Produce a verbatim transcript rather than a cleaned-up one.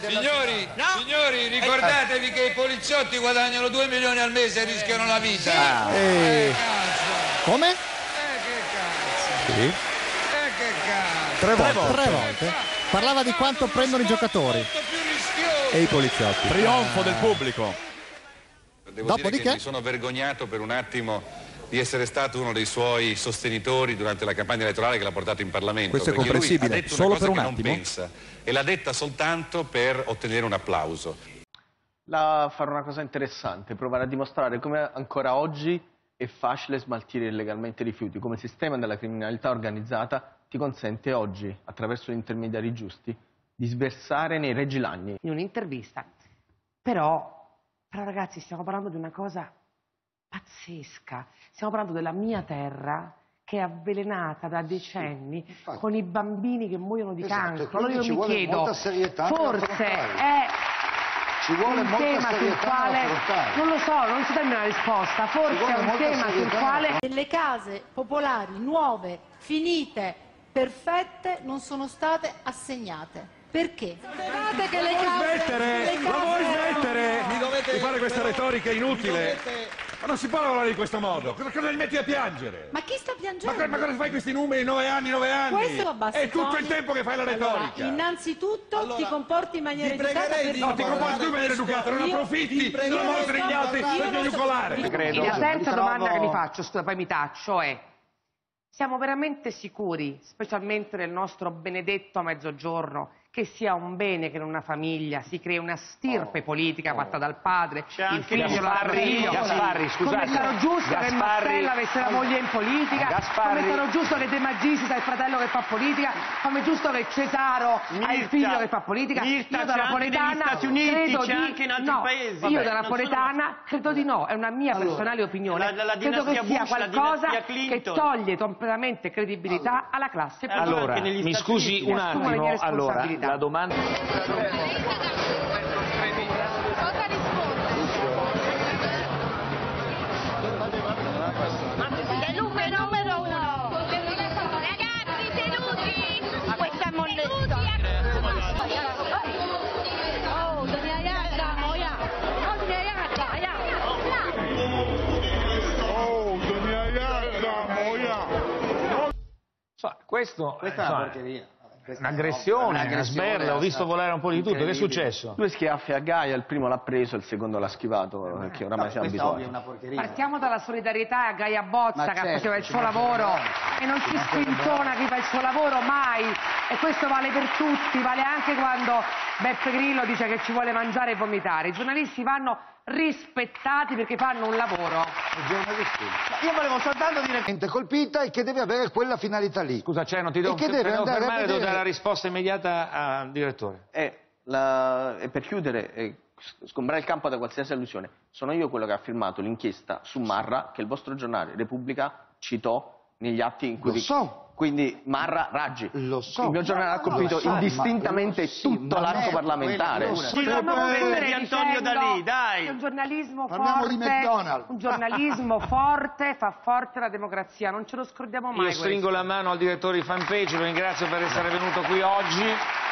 Signori, no. signori, ricordatevi che i poliziotti guadagnano due milioni al mese e rischiano la vita. Ah. Eh, Eh. cazzo. Come? Eh, che cazzo. Sì. Eh, che cazzo. Tre volte. Tre Eh, volte. fa- Parlava di fanno quanto uno prendono i sport giocatori. molto più rischioso. E i poliziotti. Trionfo del pubblico. Devo Dopodiché? dire che mi sono vergognato per un attimo di essere stato uno dei suoi sostenitori durante la campagna elettorale che l'ha portato in Parlamento. Questo è perché comprensibile. Lui ha detto Solo una cosa per un che attimo? non pensa e l'ha detta soltanto per ottenere un applauso. La fare una cosa interessante, provare a dimostrare come ancora oggi è facile smaltire illegalmente rifiuti, come il sistema della criminalità organizzata ti consente oggi, attraverso gli intermediari giusti, di sversare nei Regilagni. In un'intervista. Però, però ragazzi, stiamo parlando di una cosa pazzesca. Stiamo parlando della mia terra che è avvelenata da decenni Sì, con i bambini che muoiono di Esatto, e cancro. Allora io quindi ci mi vuole chiedo, molta serietà forse nell'affrontare. è Ci vuole un molta tema sul serietà quale, nell'affrontare. non lo so, non si dà una risposta, forse vuole è un molta tema sul serietà quale... Delle case popolari nuove, finite, perfette, non sono state assegnate. Perché? Sapevate che le Ma vuoi case... smettere? le Ma vuoi case- smettere Mi dovete- di fare questa però- retorica inutile? dovete- Ma non si può lavorare in questo modo. Cosa, cosa li metti a piangere? Ma chi sta Ma, piangendo? co- ma cosa fai questi numeri? Nove anni, nove anni? Questo abbassa È i tutto toni. il tempo che fai la retorica. Allora, innanzitutto Allora, ti comporti in maniera vi educata pregherei per di No, ti guardare comporti tu in maniera questo- educata, non Io- approfitti vi della pregherei morte degli di altri guardare- per Io non so- giucolare. Credo. La terza Trovo- domanda che vi faccio, scusa, poi mi taccio, è: siamo veramente sicuri, specialmente nel nostro benedetto mezzogiorno, che sia un bene che in una famiglia si crei una stirpe politica fatta dal padre, il figlio, l'figlio? Gasparri, scusate. Come sarà giusto che Gasparri- Mastella avesse la moglie in politica, Gasparri- come sarà giusto che De Magistris ha il fratello che fa politica, come è giusto che Cesaro ha il Mirta, figlio che fa politica. Mirta, Io da c'è anche napoletana negli Stati Uniti, credo c'è di anche in altri no. paesi. Io Vabbè, da non sono- napoletana credo di no, è una mia Allora, personale opinione. la- la credo che dinastia sia Bush, la qualcosa dinastia che Clinton. toglie completamente credibilità alla classe politica. Allora, Allora, anche negli mi Stati scusi Uniti. un Assumo le attimo, mie allora, responsabilità. la domanda... Cosa risponde? È numero, numero uno. Ragazzi, seduti. Questa è moneta. Oh, doña Yaya, moya. Oh, doña Yaya, So, questo Questa è insomma, una porcheria. Questa è un'aggressione, ovvia, una sberla, ho visto volare un po' di tutto, che è incredibile. successo? Due schiaffi a Gaia, il primo l'ha preso, il secondo l'ha schivato, perché oramai No, siamo questa è ovvia, è abituati. una porcheria. Partiamo dalla solidarietà a Gaia Bozza, Ma che certo, faceva il ci suo mancherebbe lavoro altro. e non Ci si mancherebbe spintona chi fa il suo lavoro mai, e questo vale per tutti, vale anche quando Beppe Grillo dice che ci vuole mangiare e vomitare. I giornalisti vanno rispettati perché fanno un lavoro. Io volevo soltanto dire che colpita e che deve avere quella finalità lì. Scusa, cioè, non ti devo, E che ti deve devo andare a fermare, devo vedere- dare la risposta immediata al direttore. E, la- e per chiudere e sgombrare il campo da qualsiasi allusione, sono io quello che ha firmato l'inchiesta su Marra che il vostro giornale Repubblica citò negli atti in cui... Lo so. Quindi Marra Raggi. Lo so. Il mio giornale ha colpito Lo so, indistintamente ma- sì, tutto ma l'arco non è parlamentare. quello, lo so. Sì, Non lo può prende essere di Antonio dicendo Dalì, dai. che un giornalismo Parliamo di forte, McDonald's. un giornalismo forte fa forte la democrazia, non ce lo scordiamo mai Io stringo questo. la mano al direttore di fanpage, lo ringrazio per essere venuto qui oggi.